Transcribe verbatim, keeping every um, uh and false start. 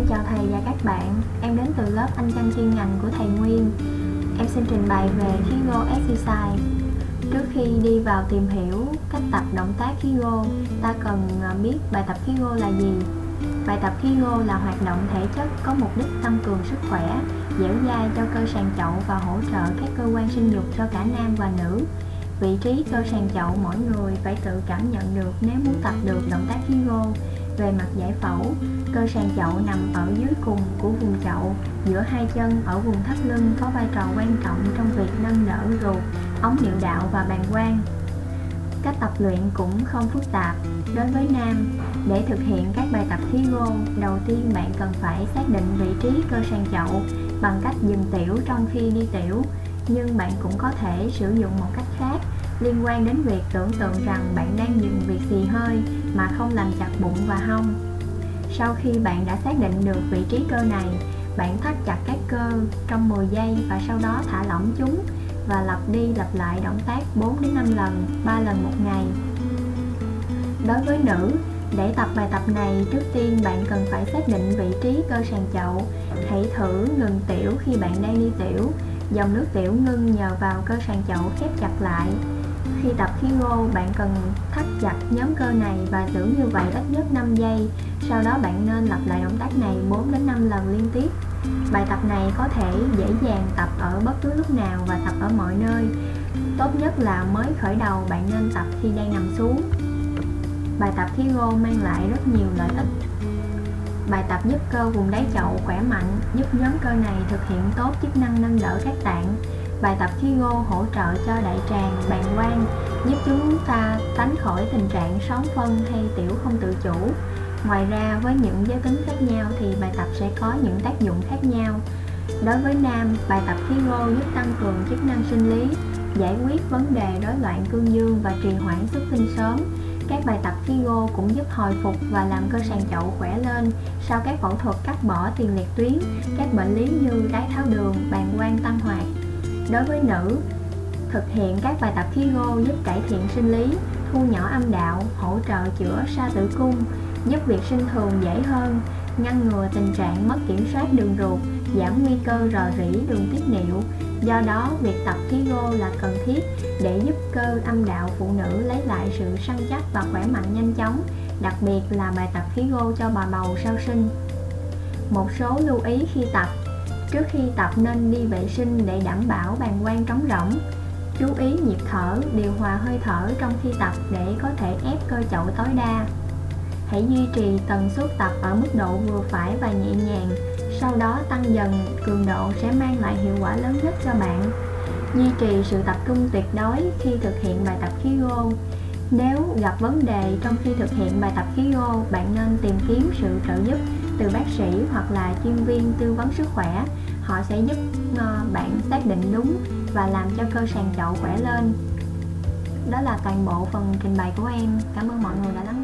Em chào thầy và các bạn, em đến từ lớp Anh văn chuyên ngành của thầy Nguyên. Em xin trình bày về Kegel Exercise. Trước khi đi vào tìm hiểu cách tập động tác Kegel, ta cần biết bài tập Kegel là gì. Bài tập Kegel là hoạt động thể chất có mục đích tăng cường sức khỏe, dẻo dai cho cơ sàn chậu và hỗ trợ các cơ quan sinh dục cho cả nam và nữ. Vị trí cơ sàn chậu mỗi người phải tự cảm nhận được nếu muốn tập được động tác Kegel. Về mặt giải phẫu, cơ sàn chậu nằm ở dưới cùng của vùng chậu, giữa hai chân ở vùng thắt lưng có vai trò quan trọng trong việc nâng đỡ ruột, ống niệu đạo và bàng quang. Cách tập luyện cũng không phức tạp. Đối với nam, để thực hiện các bài tập Kegel, đầu tiên bạn cần phải xác định vị trí cơ sàn chậu bằng cách dừng tiểu trong khi đi tiểu. Nhưng bạn cũng có thể sử dụng một cách khác liên quan đến việc tưởng tượng rằng bạn đang dừng việc xì hơi mà không làm chặt bụng và hông. Sau khi bạn đã xác định được vị trí cơ này, bạn thắt chặt các cơ trong mười giây và sau đó thả lỏng chúng và lặp đi lặp lại động tác bốn đến năm lần, ba lần một ngày. Đối với nữ, để tập bài tập này, trước tiên bạn cần phải xác định vị trí cơ sàn chậu. Hãy thử ngừng tiểu khi bạn đang đi tiểu. Dòng nước tiểu ngưng nhờ vào cơ sàn chậu khép chặt lại. Khi tập Kegel, bạn cần thắt chặt nhóm cơ này và giữ như vậy ít nhất năm giây. Sau đó bạn nên lặp lại động tác này bốn đến năm lần liên tiếp. Bài tập này có thể dễ dàng tập ở bất cứ lúc nào và tập ở mọi nơi. Tốt nhất là mới khởi đầu bạn nên tập khi đang nằm xuống. Bài tập Kegel mang lại rất nhiều lợi ích. Bài tập giúp cơ vùng đáy chậu khỏe mạnh, giúp nhóm cơ này thực hiện tốt chức năng nâng đỡ các tạng. Bài tập Kegel hỗ trợ cho đại tràng, bàng quang, giúp chúng ta tránh khỏi tình trạng són phân hay tiểu không tự chủ. Ngoài ra, với những giới tính khác nhau thì bài tập sẽ có những tác dụng khác nhau. Đối với nam, bài tập Kegel giúp tăng cường chức năng sinh lý, giải quyết vấn đề rối loạn cương dương và trì hoãn xuất tinh sớm. Các bài tập Kegel cũng giúp hồi phục và làm cơ sàn chậu khỏe lên sau các phẫu thuật cắt bỏ tiền liệt tuyến, các bệnh lý như đái tháo đường, bàng quang tăng hoạt. Đối với nữ, thực hiện các bài tập Kegel giúp cải thiện sinh lý, thu nhỏ âm đạo, hỗ trợ chữa sa tử cung, giúp việc sinh thường dễ hơn, ngăn ngừa tình trạng mất kiểm soát đường ruột, giảm nguy cơ rò rỉ đường tiết niệu. Do đó, việc tập Kegel là cần thiết để giúp cơ âm đạo phụ nữ lấy lại sự săn chắc và khỏe mạnh nhanh chóng, đặc biệt là bài tập Kegel cho bà bầu sau sinh. Một số lưu ý khi tập. Trước khi tập nên đi vệ sinh để đảm bảo bàng quang trống rỗng. Chú ý nhịp thở, điều hòa hơi thở trong khi tập để có thể ép cơ chậu tối đa. Hãy duy trì tần suất tập ở mức độ vừa phải và nhẹ nhàng, sau đó tăng dần cường độ sẽ mang lại hiệu quả lớn nhất cho bạn. Duy trì sự tập trung tuyệt đối khi thực hiện bài tập Kegel. Nếu gặp vấn đề trong khi thực hiện bài tập Kegel, bạn nên tìm kiếm sự trợ giúp từ bác sĩ hoặc là chuyên viên tư vấn sức khỏe. Họ sẽ giúp bạn xác định đúng và làm cho cơ sàn chậu khỏe lên. Đó là toàn bộ phần trình bày của em. Cảm ơn mọi người đã lắng nghe.